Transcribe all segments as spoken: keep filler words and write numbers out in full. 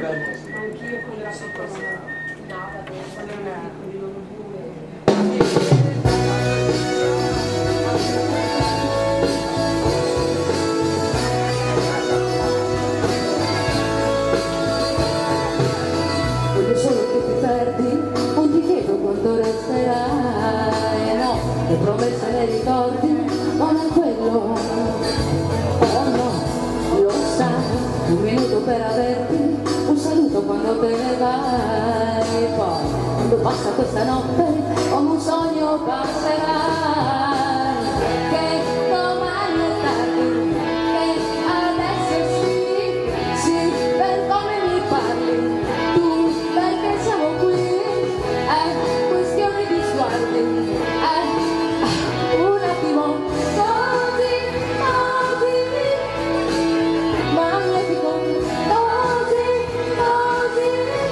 Anch'io con la sopra nata, voglio solo che ti perdi, non ti chiedo quanto resterai, no, le promesse e i ricordi non è quello, oh no, lo sai, un minuto per averti, un saluto quando te ne vai, poi quando passa questa notte come un sogno passerai, che domani è tardi, che adesso sì, sì, per come mi parli, tu perché siamo qui, è questione di sguardi, è un attimo così, così, magnifico, così, così.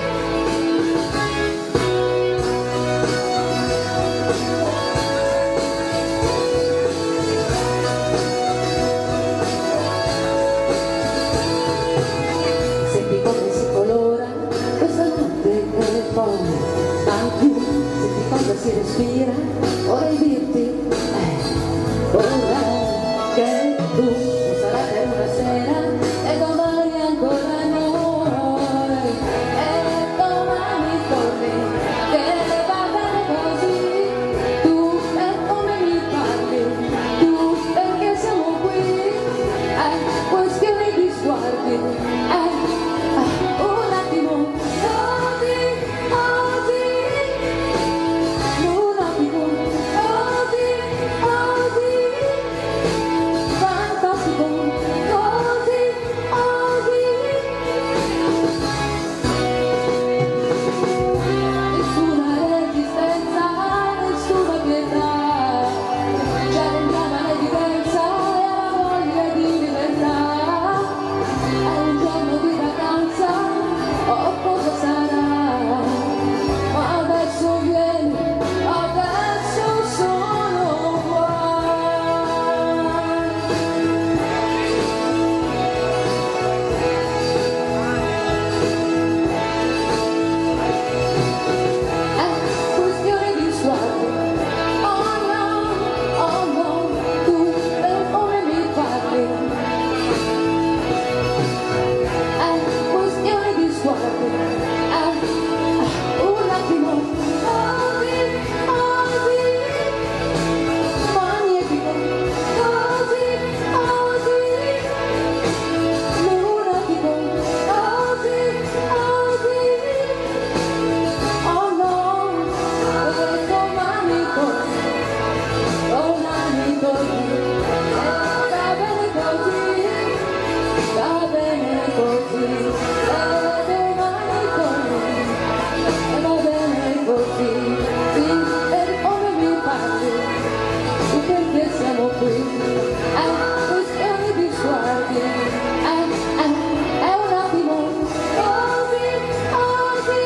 Senti come si colora questa notte e poi anche senti cosa si respira, vorrei dirti eh, ora che tu non sarai per una sera e domani ancora noi e domani torni che va bene così, tu e come mi parli, tu perché siamo qui, è questione di sguardi, è un attimo così, così, un attimo così, così, fantastico, così, così. Nessuna resistenza, nessuna pietà, c'è una mano diversa e la voglia di libertà, è un giorno di vacanza, o cosa sarà, ma adesso vieni, adesso sono qua. È questione di sguardi, oh no, oh no, tu per come mi parli, è questione di sguardi, è un attimo così, così, magnifico, così, così, lunatico, così, così, oh no, dove domani così, domani così, e va bene così, va bene così, e domani così, e va bene così, sì, per come mi parli, tu perché siamo qui, è questione di sguardi, è, è, è un attimo così, così,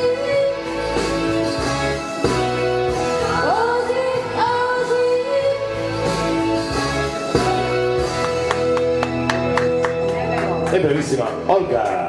così, così. È bravissima Olga.